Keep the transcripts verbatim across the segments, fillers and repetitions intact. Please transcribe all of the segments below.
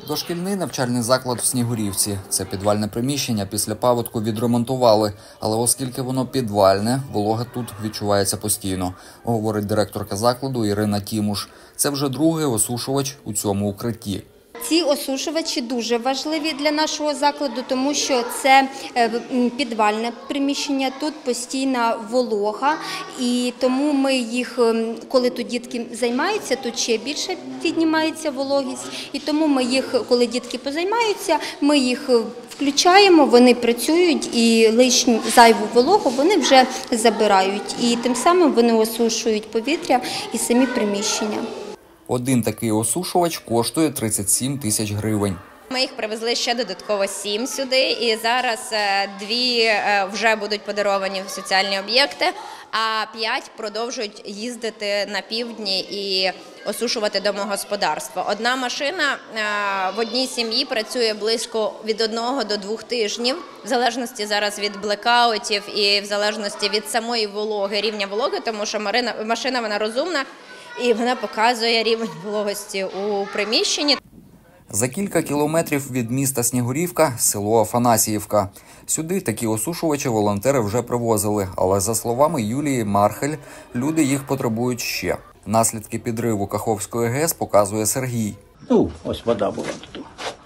Дошкільний навчальний заклад в Снігурівці. Це підвальне приміщення після паводку відремонтували, але оскільки воно підвальне, волога тут відчувається постійно, говорить директорка закладу Ірина Тімуш. Це вже другий осушувач у цьому укритті. Ці осушувачі дуже важливі для нашого закладу, тому що це підвальне приміщення, тут постійна волога, і тому ми їх, коли тут дітки займаються, тут ще більше піднімається вологість, і тому ми їх, коли дітки позаймаються, ми їх включаємо, вони працюють і лишню зайву вологу вони вже забирають, і тим самим вони осушують повітря і самі приміщення. Один такий осушувач коштує тридцять сім тисяч гривень. Ми їх привезли ще додатково сім сюди, і зараз дві вже будуть подаровані в соціальні об'єкти, а п'ять продовжують їздити на півдні і осушувати домогосподарство. Одна машина в одній сім'ї працює близько від одного до двох тижнів, в залежності зараз від блекаутів і в залежності від самої вологи, рівня вологи, тому що машина вона розумна, і вона показує рівень вологості у приміщенні. За кілька кілометрів від міста Снігурівка – село Афанасіївка. Сюди такі осушувачі волонтери вже привозили, але за словами Юлії Мархель, люди їх потребують ще. Наслідки підриву Каховської ГЕС показує Сергій. Ну, ось вода була тут.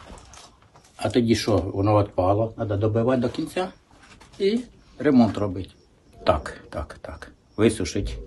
А тоді що, воно відпало, треба добивати до кінця і ремонт робити. Так, так, так, висушить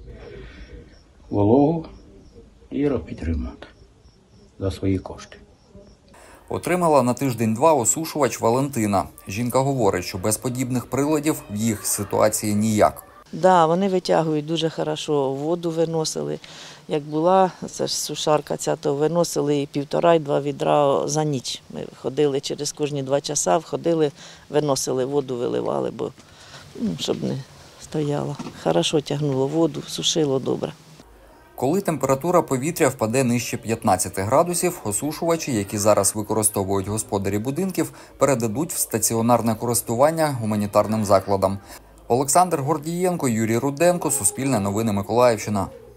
вологу і робити ремонт за свої кошти. Отримала на тиждень-два осушувач Валентина. Жінка говорить, що без подібних приладів в їх ситуації ніяк. Так, да, вони витягують дуже хорошо, воду виносили. Як була, це ж сушарка ця, то виносили і півтора, і два відра за ніч. Ми ходили через кожні два часа, входили, виносили воду, виливали, бо, ну, щоб не стояло. Хорошо тягнуло воду, сушило добре. Коли температура повітря впаде нижче п'ятнадцяти градусів, осушувачі, які зараз використовують господарі будинків, передадуть в стаціонарне користування гуманітарним закладам. Олександр Гордієнко, Юрій Руденко, Суспільне новини Миколаївщина.